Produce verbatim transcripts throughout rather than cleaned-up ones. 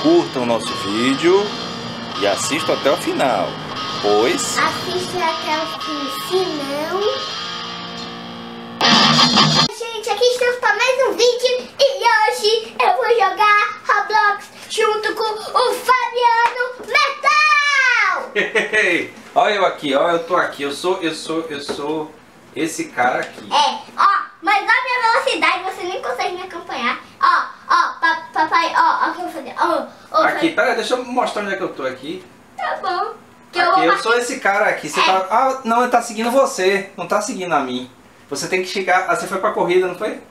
curtam o nosso vídeo e assistam até o final, pois... Assiste até o fim, se não... Gente, aqui estamos para mais um vídeo e hoje eu vou jogar Roblox junto com o Fabiano Metal! Olha eu aqui, ó, eu tô aqui, eu sou, eu sou, eu sou esse cara aqui. É, ó, mas a minha velocidade você nem consegue me acompanhar. Ó, ó, pa, papai, ó, ó, o que eu vou fazer? Ó, ó, aqui, pera, deixa eu mostrar onde é que eu tô aqui. Tá bom. Que Aqui, eu, eu sou esse cara aqui. Você é. tá... Ah, não, ele tá seguindo você, não tá seguindo a mim. Você tem que chegar... Ah, você foi pra corrida, não foi?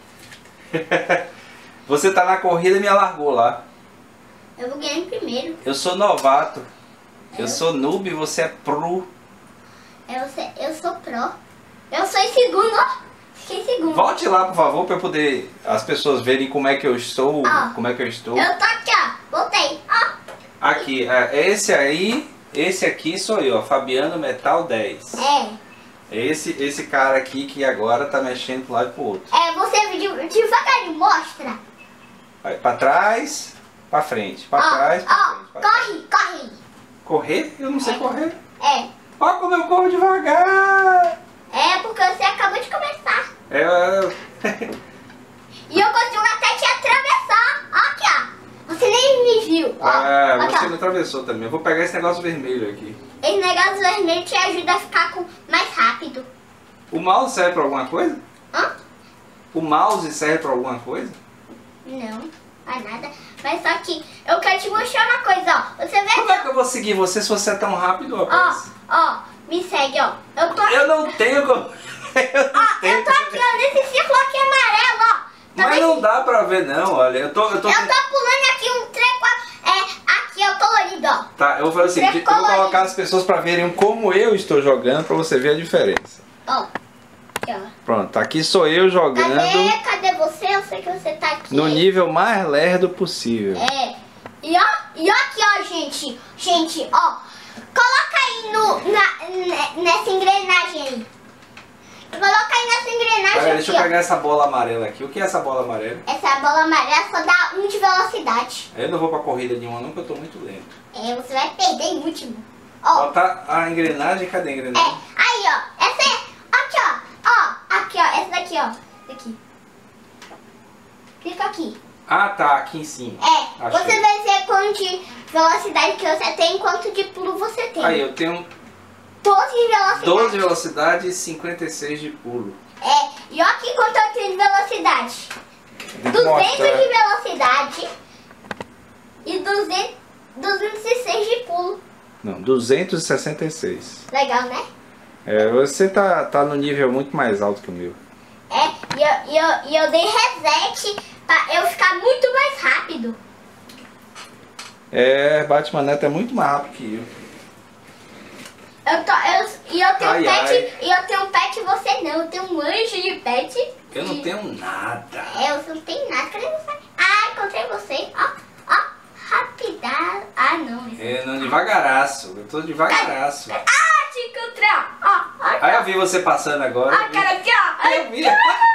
É? Você tá na corrida e me alargou lá. Eu vou ganhar em primeiro. Eu sou novato. É. Eu sou noob e você é pro. Eu, sei, eu sou pro. Eu sou em segundo, ó. Fiquei em segundo. Volte lá, por favor, pra eu poder... As pessoas verem como é que eu estou. Ó, como é que eu estou. Eu tô aqui, ó. Voltei, ó. Aqui, é, esse aí... Esse aqui sou eu, ó, Fabiano Metal dez. É. Esse, esse cara aqui que agora tá mexendo pro lado e pro outro. É, você de- devagarinho, mostra. Vai pra trás, pra frente, pra Ó, trás, pra ó, frente. Pra corre, corre. Correr? Eu não sei É. correr. É. Ó como eu corro devagar. É, porque você acabou de começar. É, eu... E eu consigo até te atravessar. Ó, aqui, ó. Você nem me viu. Ó, Ah, aqui, você ó. me atravessou também. Eu vou pegar esse negócio vermelho aqui. Esse negócio vermelho te ajuda a ficar com mais rápido. O mouse serve pra alguma coisa? Hã? O mouse serve pra alguma coisa? Não, faz nada. Mas só que eu quero te mostrar uma coisa, ó. Você vê Como é aqui, que eu vou seguir você se você é tão rápido, ó. rapaz? Ó, me segue, ó. Eu tô, Eu não tenho como... Eu não ó, tenho eu tô aqui, ó, nesse círculo aqui amarelo, ó. Tá Mas vendo? não dá pra ver não, olha. Eu tô... Eu tô... Eu tô pulando aqui um treco, é, aqui, ó, colorido, ó. Tá, eu vou fazer o seguinte, eu vou Colorido. colocar as pessoas pra verem como eu estou jogando, pra você ver a diferença. Ó, aqui, ó. Pronto, aqui sou eu jogando Cadê, cadê você? Eu sei que você tá aqui. no nível mais lerdo possível. É. E ó, e ó aqui, ó, gente. Gente, ó. Coloca aí no, na, ne- nessa engrenagem aí. Coloca aí nessa engrenagem Pera, aqui, deixa eu ó. pegar essa bola amarela aqui. O que é essa bola amarela? Essa bola amarela só dá um de velocidade. Eu não vou pra corrida nenhuma não, porque eu tô muito lento. É, você vai perder em último. Ó, Botar a engrenagem, cadê a é. engrenagem? Aí, ó. Essa é. Aqui, ó. Ó, aqui, ó. Essa daqui, ó. Daqui. Clica aqui. Ah, tá, aqui em cima. É, Achei. você vai ver quanto de velocidade que você tem e quanto de pulo você tem. Aí, eu tenho doze de velocidade. doze de velocidade e cinquenta e seis de pulo. É, e olha aqui quanto eu tenho de velocidade. Tem que duzentos mostrar. de velocidade e duzentos, duzentos e seis de pulo. Não, duzentos e sessenta e seis. Legal, né? É, você tá, tá no nível muito mais alto que o meu. É, e eu, e eu, e eu dei reset pra eu ficar muito mais rápido. É, Batman Neto é muito mais rápido que eu. Eu tô, eu, e eu tenho Ai, um pet, ai. e eu tenho um pet e você não. Eu tenho um anjo de pet. Eu não E- tenho nada. É, você não tem nada. Cadê você? Ah, encontrei você. Ó, ó, rapidão. Ah, não. Esse... É, não, devagaraço. Eu tô devagaraço. Ah, te encontrei, ó. Ó, ó. Aí eu vi você passando agora. Ó, eu a vi. cara aqui, ó. Eu vi.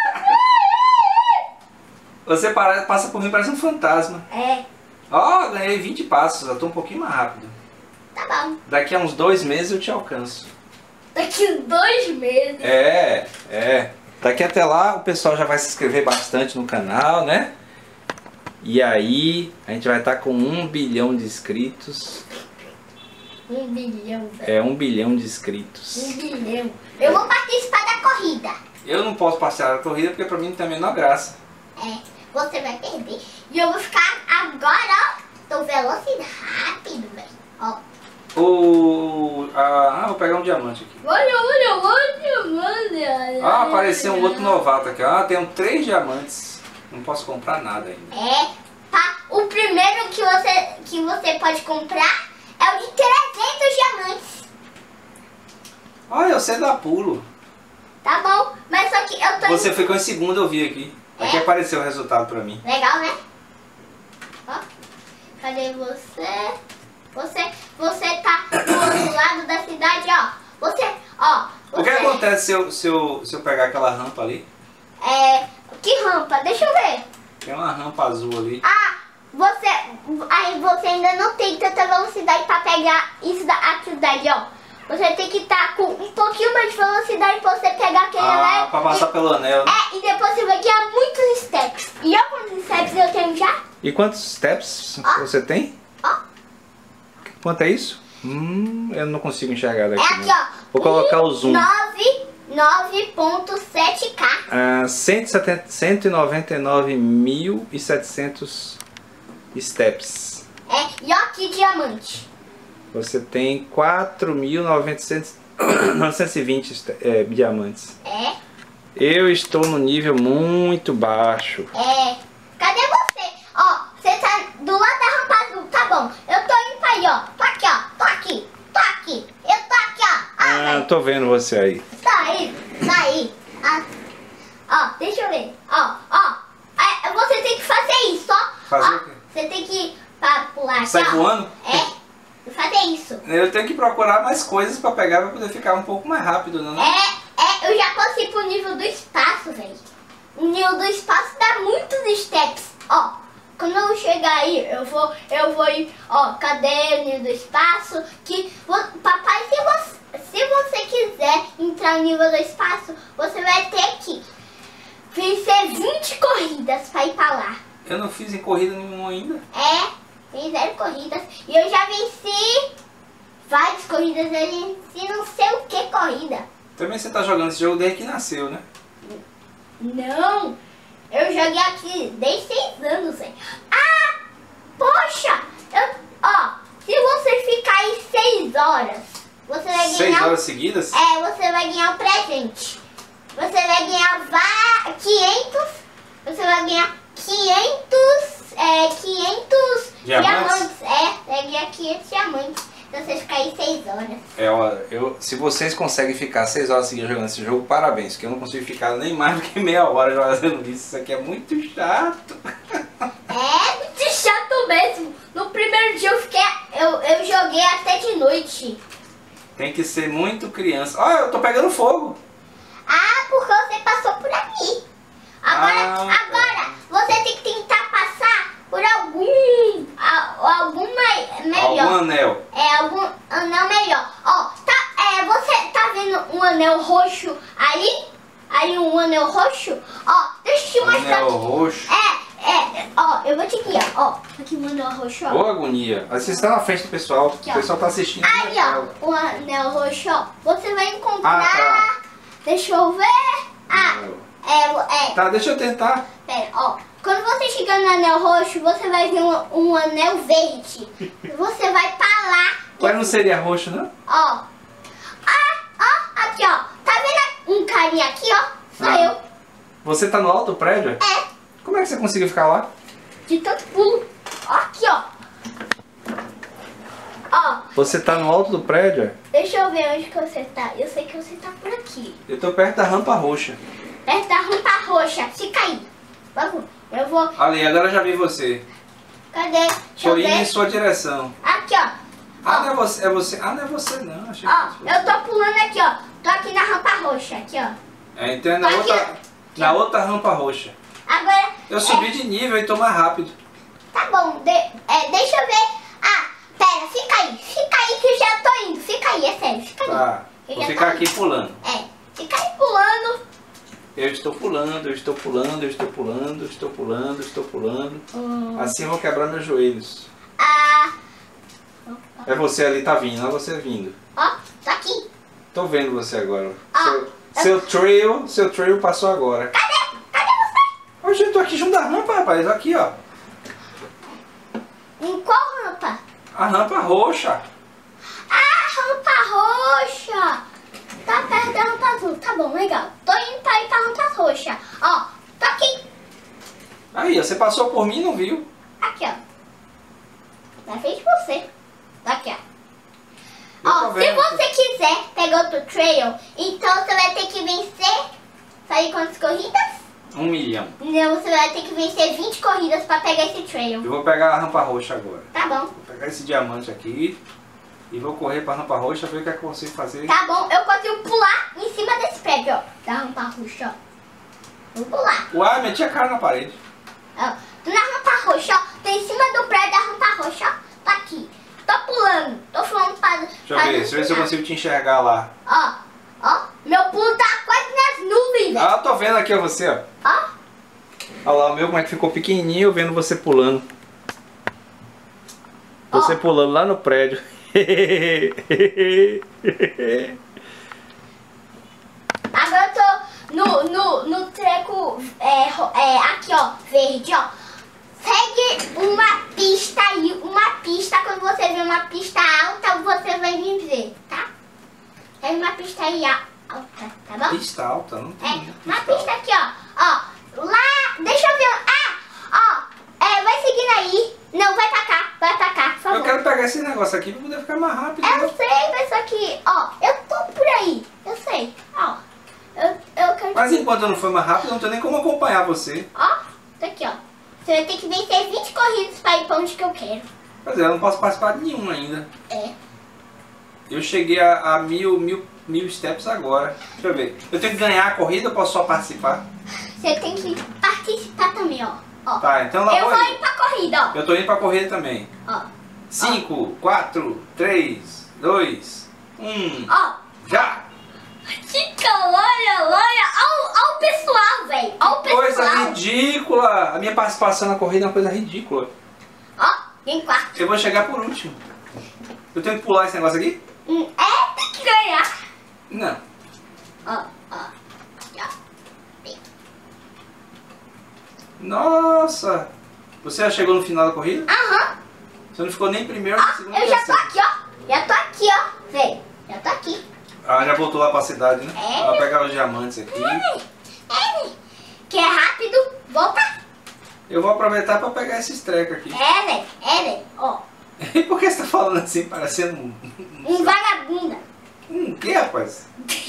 Você para- passa por mim, parece um fantasma. É, Ó, ganhei vinte passos, eu tô um pouquinho mais rápido. tá bom. Daqui a uns dois meses eu te alcanço. Daqui uns dois meses. É, é. Daqui até lá o pessoal já vai se inscrever bastante no canal, né? E aí a gente vai estar com um bilhão de inscritos. Um bilhão, velho. É, um bilhão de inscritos. Um bilhão. Eu vou participar da corrida. Eu não posso passear a corrida porque pra mim não tem a menor graça. É, você vai perder. E eu vou ficar agora, ó. Tô velocidade rápido, velho. Ó. O... Ah, vou pegar um diamante aqui. Olha, olha, olha, olha. Ah, apareceu um outro novato aqui. Ah, tenho três diamantes. Não posso comprar nada ainda. É, tá. O primeiro que você, que você pode comprar é o de trezentos diamantes. Olha, eu sei dar pulo. Tá bom, mas só que eu tô... Você ficou em segundo, eu vi aqui. Aqui É? apareceu o resultado pra mim. Legal, né? Ó, cadê você? Você, você tá do outro lado da cidade, ó. Você, ó. Você, O que acontece se eu, se, eu, se eu pegar aquela rampa ali? É, que rampa? Deixa eu ver. Tem uma rampa azul ali. Ah, você, aí você ainda não tem tanta velocidade pra pegar isso da, aquilo daí, ó. Você tem que estar com um pouquinho mais de velocidade pra você pegar aquele Ah, anel. pra passar e, pelo anel, né? É, e depois você vai ganhar muitos steps. E olha quantos steps eu tenho já. E quantos steps Ó. você tem? Ó, Quanto é isso? Hum, eu não consigo enxergar daqui. é aqui, não. ó. Vou colocar o zoom. nove ponto sete K. Ah, cento e setenta, cento e noventa e nove mil e setecentos steps. É, e ó aqui diamante. Você tem quatro mil novecentos e vinte este- é, diamantes. É, Eu estou no nível muito baixo. é. Cadê você? Ó, você tá do lado da rampa azul, tá bom. Eu tô indo pra aí, ó. Tô aqui, ó. Tô aqui. Tô aqui. Eu tô aqui, ó. Ah, Ah, velho. tô vendo você aí. Tá aí. Tá aí. Ah. Ó, deixa eu ver. Ó, ó. É, você tem que fazer isso, ó. Fazer Ó, o quê? Você tem que pra pular aqui, Sai ó. voando? É. Fazer isso. Eu tenho que procurar mais coisas pra pegar pra poder ficar um pouco mais rápido, né? É, é, eu já passei pro nível do espaço, velho. O nível do espaço dá muitos steps. Ó, quando eu chegar aí, eu vou, eu vou ir, ó, cadê o nível do espaço? Que, vo- papai, se você, se você quiser entrar no nível do espaço, você vai ter que vencer vinte corridas pra ir pra lá. Eu não fiz em corrida nenhuma ainda. É, tem zero corridas. E eu já venci várias corridas, eu venci não sei o que corrida. Também você tá jogando esse jogo desde que nasceu, né? Não, eu joguei aqui desde seis anos, velho. Ah, poxa, eu, ó, se você ficar aí seis horas, você vai Seis ganhar, horas seguidas? é, você vai ganhar um presente. Você vai ganhar vá- quinhentos, você vai ganhar quinhentos, é, quinhentos Diamantes? diamantes. É, vai ganhar quinhentos diamantes. Se você ficar aí seis horas. É, ó, eu, se vocês conseguem ficar seis horas seguidas jogando esse jogo, parabéns, que eu não consigo ficar nem mais do que meia hora fazendo isso. Isso aqui é muito chato. É muito chato mesmo. No primeiro dia eu fiquei, eu, eu joguei até de noite. Tem que ser muito criança. Ó, eu tô pegando fogo. Ah, porque você passou por aqui. Agora, Ah, agora você tem que tentar passar por algum, a- alguma melhor. Algum anel. É, algum anel melhor. Ó, tá, é, você tá vendo um anel roxo ali? Ali um anel roxo? Ó, deixa eu te mostrar Anel aqui. roxo. É, é, ó, eu vou te guiar, ó. Aqui um anel roxo, ó. Ô, agonia. Você está na frente do pessoal. Aqui, ó. O pessoal tá assistindo. Aí, ó, o anel roxo, ó. Você vai encontrar. Ah, Deixa eu ver. Ah, é, é. Tá, deixa eu tentar. Pera, ó. Quando você chegar no anel roxo, você vai ver um, um anel verde. Você vai pra lá. Mas não seria roxo, não? Ó. Ah, ó, aqui, ó. Tá vendo um carinha aqui, ó? Sou Ah. eu. Você tá no alto do prédio? É, Como é que você conseguiu ficar lá? de tanto pulo. Ó, aqui, ó. Ó, Você tá no alto do prédio? deixa eu ver onde que você tá. Eu sei que você tá por aqui. Eu tô perto da rampa roxa. Perto da rampa roxa. Fica aí. Vamos. Eu vou. Ali, agora eu já vi você. Cadê? Deixa eu Tô indo em ver. sua direção. Aqui, ó. Ah, Ó. não é você. É você. Ah, não é você não. Achei que Ó, fosse você. eu tô pulando aqui, ó. Tô aqui na rampa roxa, aqui, ó. É, então é na Aqui, outra, na outra rampa roxa. Agora, Eu subi de nível e tô mais rápido. tá bom, de- é, deixa eu ver. Ah, pera, fica aí. Fica aí que eu já tô indo. Fica aí, é sério, fica aí. Tá. Eu Vou já ficar tô aqui pulando. É, fica aí pulando. Eu estou pulando, eu estou pulando, eu estou pulando, eu estou pulando, eu estou pulando. Hum. Assim eu vou quebrar meus joelhos. Ah, É você ali, tá vindo, olha você vindo. ó, tô aqui. Tô vendo você agora. Ah, seu, seu trail, seu trail passou agora. Cadê? Cadê você? Ô, gente, tô aqui junto da rampa, rapaz. Aqui, ó. Em qual rampa? A rampa roxa. Ah, rampa roxa. Tá perto da rampa azul. Tá bom, legal. Tô indo pra ir pra rampa roxa. Ó, tô aqui. Aí, ó, você passou por mim e não viu. Aqui, ó. Na frente de você. Aqui, ó. Eu tô Ó, se vendo. você quiser pegar outro trail, então você vai ter que vencer. Sabe quantas corridas? Um milhão. Não, você vai ter que vencer vinte corridas pra pegar esse trail. Eu vou pegar a rampa roxa agora. Tá bom. Vou pegar esse diamante aqui e vou correr pra rampa roxa ver o que é que eu consigo fazer. Tá bom, eu consigo pular em cima desse prédio, ó. Da rampa roxa, ó. Vou pular. Uai, meti a cara na parede. Ó, na rampa roxa, ó, tem em cima do prédio da rampa roxa, ó. Tá aqui. Tô pulando. Tô falando para... Deixa eu ver, deixa eu ver se eu consigo te enxergar lá. Ó, ó. Meu pulo tá quase nas nuvens, velho. Ah, eu tô vendo aqui, ó, você, ó. Ó. Olha lá o meu, como é que ficou pequenininho, vendo você pulando. Você oh. pulando lá no prédio. Agora eu tô no, no, no treco, é, é, aqui ó, verde, ó. Segue uma pista aí, uma pista, quando você vê uma pista alta, você vai me ver, tá? Segue uma pista aí alta, tá bom? Pista alta? Não tem. É, uma pista aqui, ó, ó, lá, deixa eu ver, ah, ó, é, vai seguindo aí. Não, vai pra cá, vai pra cá, por favor. Eu quero pegar esse negócio aqui pra poder ficar mais rápido. Eu né? sei, mas só que, ó, eu tô por aí, eu sei, ó. Eu, eu quero mas enquanto eu não for mais rápido, eu não tenho nem como acompanhar você. Ó, tá aqui, ó. Você vai ter que vencer vinte corridas pra ir pra onde que eu quero. Quer dizer, eu não posso participar de nenhuma ainda. É. Eu cheguei a, a mil, mil, mil steps agora. Deixa eu ver. Eu tenho que ganhar a corrida ou posso só participar? Você tem que participar também, ó. Ó. Tá, então lá eu vou vou ir pra corrida, ó. Eu tô indo pra corrida também. Ó. cinco, quatro, três, dois, um. Ó. Já! Chica, olha, olha. Olha o pessoal, velho. Olha o pessoal. Coisa ridícula! A minha participação na corrida é uma coisa ridícula. Ó, em quarto. Eu vou chegar por último. Eu tenho que pular esse negócio aqui? Hum, é, tem que ganhar. Não. Ó, ó. Já. Nossa! Você já chegou no final da corrida? Aham. Você não ficou nem primeiro, Ó, nem segundo. eu já tô aqui, ó. Já tô aqui, ó. Vem. Já tô aqui. Ah, já voltou lá pra cidade, né? É. Vou pegar os diamantes aqui. É, é. Que é rápido. Volta. Eu vou aproveitar pra pegar esses trecos aqui. É, velho. É, velho. Ó. E por que você tá falando assim, parecendo um... Um vagabunda. Um quê, rapaz?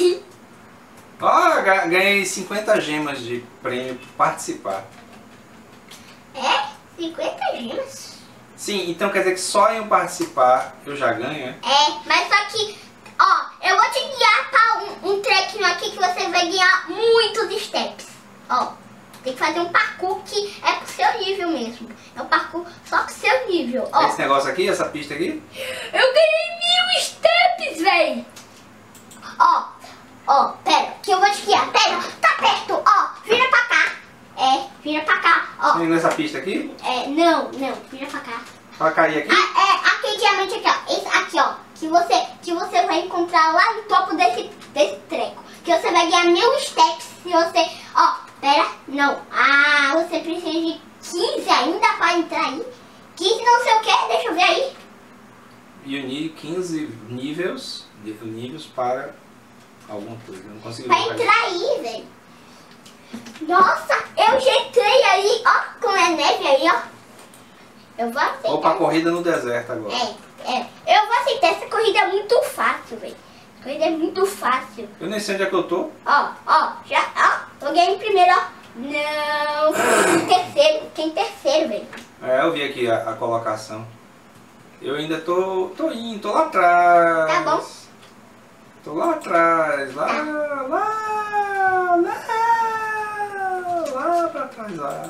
Ó, ga- ganhei cinquenta gemas de prêmio por participar. É? cinquenta gemas? Sim, então quer dizer que só em eu participar eu já ganho, é? É, mas só que, ó, eu vou te guiar pra um, um trequinho aqui que você vai ganhar muitos steps. Ó, tem que fazer um parkour que é pro seu nível mesmo. É um parkour só pro seu nível, ó. Esse negócio aqui, essa pista aqui? Eu ganhei mil steps, véi! Ó, ó, pera, que eu vou te guiar. Pera, tá perto, ó, vira pra cá. É, vira pra cá, ó. Vem nessa pista aqui? É, não, não, vira pra cá. Pra cair aqui? Ah, é, aquele diamante aqui, ó. Esse aqui, ó. Que você, que você vai encontrar lá no topo desse, desse treco. Que você vai ganhar mil steps se você... Ó, pera, não. Ah, você precisa de quinze ainda pra entrar aí. quinze não sei o que, deixa eu ver aí. You need quinze níveis, níveis para alguma coisa. Eu não consigo Pra ver. entrar aí, velho. Nossa, eu já entrei aí, ó. Com a neve aí, ó. Eu vou aceitar. Vou pra corrida no deserto agora. É, é. Eu vou aceitar. Essa corrida é muito fácil, velho. Essa corrida é muito fácil. Eu nem sei onde é que eu tô. Ó, ó, já, ó. Eu ganhei em primeiro, ó. Não. Em terceiro. Fiquei em terceiro, velho. É, eu vi aqui a, a colocação. Eu ainda tô, tô indo, tô lá atrás. Tá bom. Tô lá atrás, lá, Tá. lá, lá, lá pra trás, lá.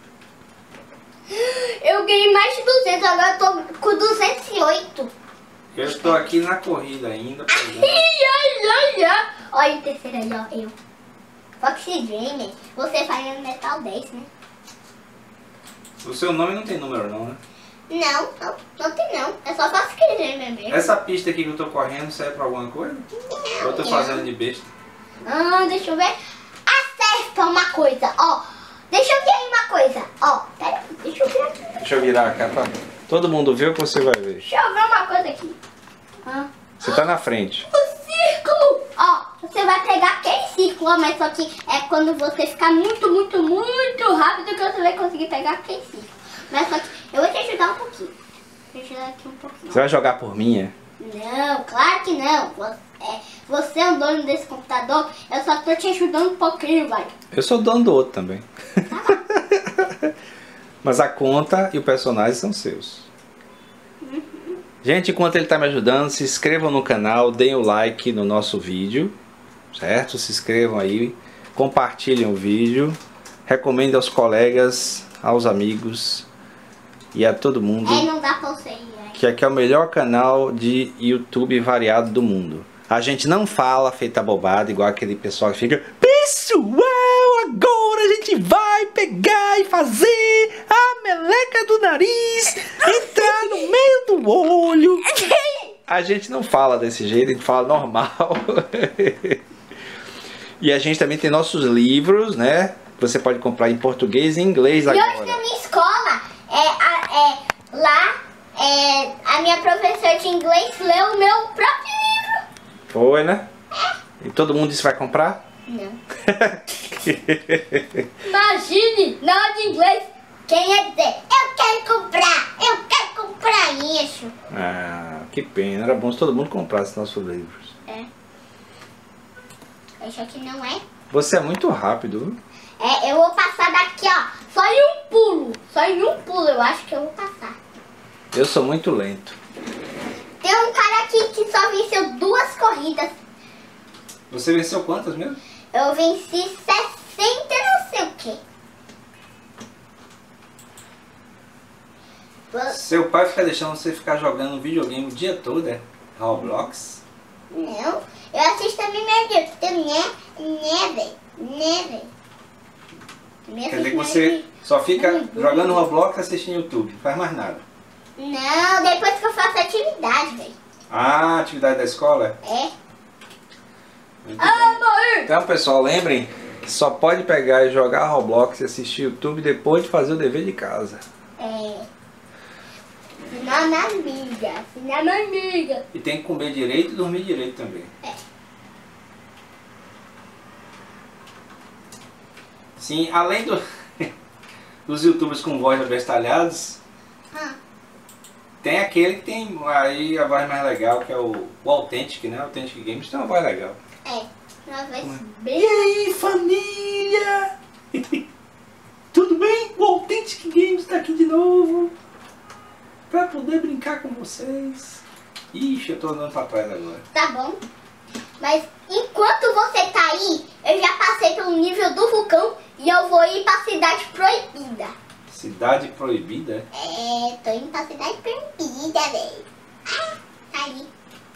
Eu ganhei mais de duzentos, agora eu tô com duzentos e oito. Eu estou aqui na corrida ainda. pegando. Ai, ai, ai. Olha o terceiro aí, ó. Eu. Foxy Dreamer. Você faz no Metal dez, né? O seu nome não tem número não, né? Não, não, não tem não. É só Foxy Dreamer mesmo. Essa pista aqui que eu tô correndo serve pra alguma coisa? Ou eu tô Não, fazendo de besta? Ah, deixa eu ver. Acerta uma coisa, ó. Deixa eu ver aí uma coisa. Ó, pera aí, deixa eu ver aqui. Deixa eu virar a capa. Todo mundo vê o que você vai ver. Deixa eu ver uma coisa aqui. Ah. Você tá na frente. O círculo! Ó, você vai pegar aquele círculo, ó, mas só que é quando você ficar muito, muito, muito rápido que você vai conseguir pegar aquele círculo. Mas só que eu vou te ajudar um pouquinho. Vou te ajudar aqui um pouquinho. Você vai jogar por mim, é? Não, claro que não. Você é, você é o dono desse computador, eu só tô te ajudando um pouquinho, vai. Eu sou dono do outro também. Mas a conta e o personagem são seus. Uhum. Gente, enquanto ele está me ajudando, se inscrevam no canal, deem o like no nosso vídeo, certo? Se inscrevam aí, compartilhem o vídeo, recomendem aos colegas, aos amigos. e a todo mundo É, não dá pra você ir, né? que aqui é o melhor canal de YouTube variado do mundo. A gente não fala feita bobada, igual aquele pessoal que fica: pessoal, agora a gente vai pegar e fazer a meleca do nariz entrar no meio do olho. A gente não fala desse jeito, a gente fala normal. E a gente também tem nossos livros, né? Você pode comprar em português e em inglês E agora. hoje na minha escola, é, a- é, lá, é, a minha professora de inglês leu o meu próprio livro. Foi, né? E todo mundo disse que vai comprar? Não. Imagine, na aula de inglês, quem ia dizer, eu quero comprar, eu quero comprar isso. Ah, que pena. Era bom se todo mundo comprasse nossos livros. É. Isso aqui não é. Você é muito rápido, viu? É, eu vou passar daqui, ó, só em um pulo. Só em um pulo eu acho que eu vou passar. Eu sou muito lento. Tem um cara aqui que só venceu duas corridas. Você venceu quantas mesmo? Eu venci sessenta não sei o quê. Seu pai fica deixando você ficar jogando videogame o dia todo, é? Roblox? Não, eu assisto também meu YouTube, né? Né, velho? Né, velho? Quer dizer que você só fica jogando Roblox e assistindo YouTube, não faz mais nada. Não, depois que eu faço atividade, velho. Ah, atividade da escola? É. Muito Ah, mãe! Então, pessoal, lembrem, só pode pegar e jogar Roblox e assistir YouTube depois de fazer o dever de casa. É. Senão na amiga, senão na amiga. E tem que comer direito e dormir direito também. É. Sim, além do, dos youtubers com voz abestalhados, Ah, tem aquele que tem aí a voz mais legal, que é o, o Authentic, né? O Authentic Games tem uma voz legal. é. Uma vez E bem... aí, família? Tudo bem? O Authentic Games está aqui de novo para poder brincar com vocês. Ixi, eu tô andando para trás agora. Tá bom. Mas enquanto você tá aí, eu já passei pelo nível do vulcão e eu vou ir pra cidade proibida. Cidade proibida? É, tô indo pra cidade proibida, velho. Ah, tá ali.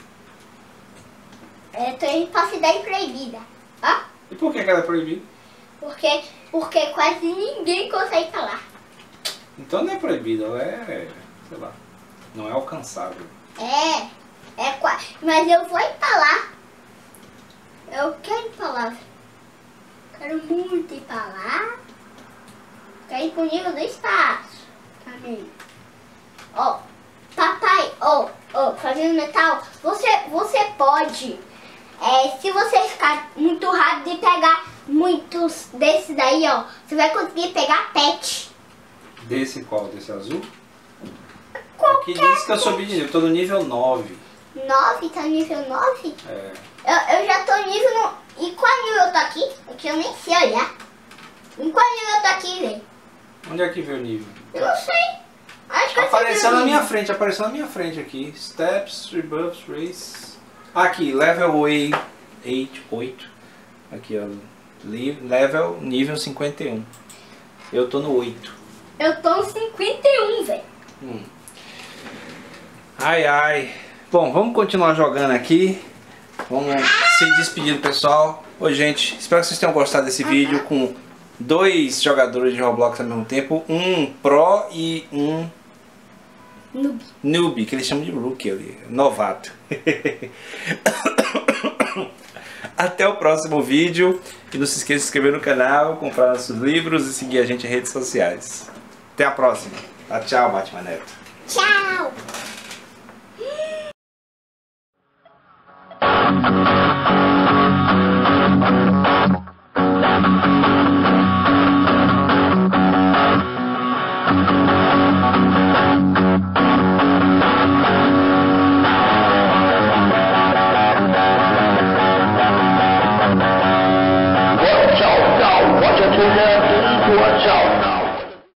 É, tô indo pra cidade proibida. Ó, E por que que ela é proibida? porque, porque quase ninguém consegue falar. Então não é proibida, ela é, sei lá, não é alcançável. É, é quase. Mas eu vou ir pra lá. Eu quero ir pra lá. Quero muito ir pra lá. Quero ir pro nível do espaço. Também. Ó, papai, ó, ó, fazendo metal, você, você pode, é, se você ficar muito rápido e pegar muitos desses daí, ó, você vai conseguir pegar pet. Desse qual? Desse azul? Qualquer Aqui diz que eu subi de nível, eu tô no nível nove. nove, tá no nível nove? É. Eu, eu já tô nível no... E qual nível eu tô aqui? Porque eu nem sei olhar. Em qual nível eu tô aqui, velho? Onde é que vê o nível? Eu não sei. Acho que eu sei Apareceu meu na minha nível. frente, apareceu na minha frente aqui. Steps, rebuffs, race. Aqui, level oito. oito. Aqui, ó. Li- Level, nível cinquenta e um. Eu tô no oito. Eu tô no cinquenta e um, velho. Hum. Ai, ai. Bom, vamos continuar jogando aqui. Vamos se despedir do pessoal. Oi, gente. Espero que vocês tenham gostado desse vídeo com dois jogadores de Roblox ao mesmo tempo. Um Pro e um Noob. Noob, que eles chamam de Rookie ali. Novato. Até o próximo vídeo. E não se esqueça de se inscrever no canal, comprar nossos livros e seguir a gente em redes sociais. Até a próxima. Tá, tchau, Batman Neto. Tchau. Thank you.